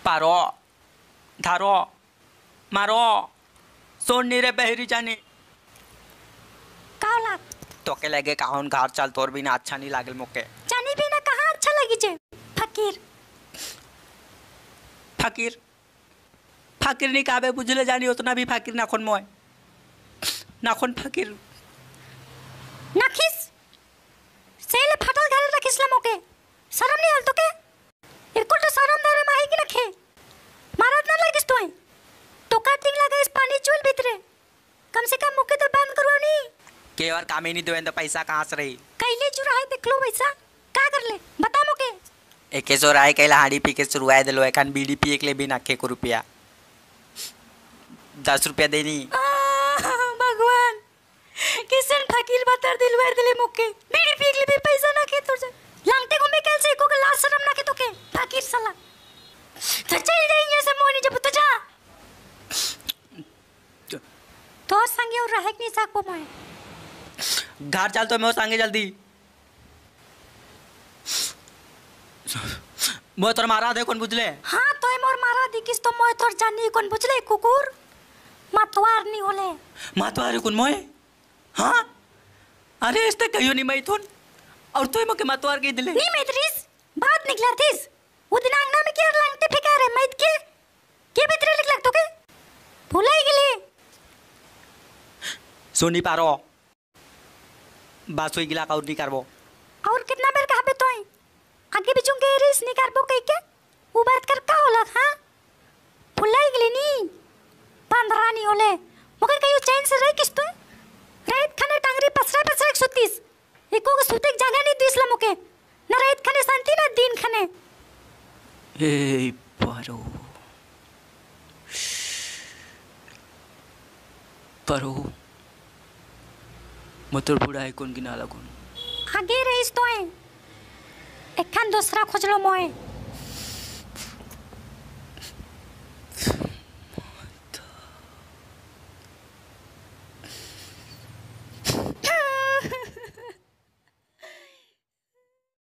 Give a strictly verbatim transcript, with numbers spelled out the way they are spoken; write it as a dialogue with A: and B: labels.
A: पारो धारो मारो सोनी रे बहरी जानी
B: काला
A: तो के लगे काहन घर चल तोर बिना अच्छा नहीं लागल मोके
B: जानी भी ना कहाँ अच्छा लगी जे फकीर
A: फकीर फकीर नहीं काबे बुझले जानी उतना भी फकीर नाखन मोय नाखन फकीर
B: नखिस सेल फटल घर रखिस ल मोके शरम नहीं हल तो के इरकुल तो शरम दे रे माही की नखे मारत ना लगिस तो तो काटिंग लगे इस पानी चूल भीतरे कम से कम मुके तो बंद करो नहीं
A: के और कामे नहीं देवें तो पैसा कहाँ से रही
B: कैले चुरा है देख लो पैसा का कर ले बता मोके
A: एके सो राय कैला हाड़ी पी के शुरुआत दिलो एकान बीड़ी पी एक ले भी नाखे को रुपया दस रुपया देनी
B: भगवान किसन फकीर बतर दिलवार दिले मोके बीड़ी पी के ले भी पैसा ना के तो लांगते घूमे कैल से को के लाश शर्म ना के तो के फकीर साला तो चल जाई ये से मोनी जब तो जा तो संगे और रहे नहीं साको मोए
A: घर चल तो मैं संगे जल्दी मोय तोर मारा दे कौन बुझले
B: हां तो मोर मारा दी किस तो मोय तोर जानी कौन बुझले कुकुर मतवार नहीं होले
A: मतवार कौन मोय हां अरे इसते कहियो नहीं मैं थोन और तू मके मतवार के दिले
B: नहीं मैत्रीस बात निकला थीस वो दिन आंगना में केर लांगते फेंका रे मैत के के भीतर लिख लग तो के भुलाई गेली
A: सोनी पारो बात होई गिला का और नहीं करबो
B: और कितना बेर कहबे तोय आगे भी चुंगे रिस नहीं करबो कह के वो बात कर का होला हां भुलाई गेली नी पंद्रह नहीं होले मगर कहियो चैन से रह किस तो रात खाने टांगरी पसरा पसरा सुतीस एको को सुते जगह नहीं दिस ल मुके न रात खाने शांति ना दिन खाने
A: ए पारो पारो मतोर बुढ़ा है कौन गिना लगन
B: आगे रहिस तो है एखान दूसरा खोजलो मोए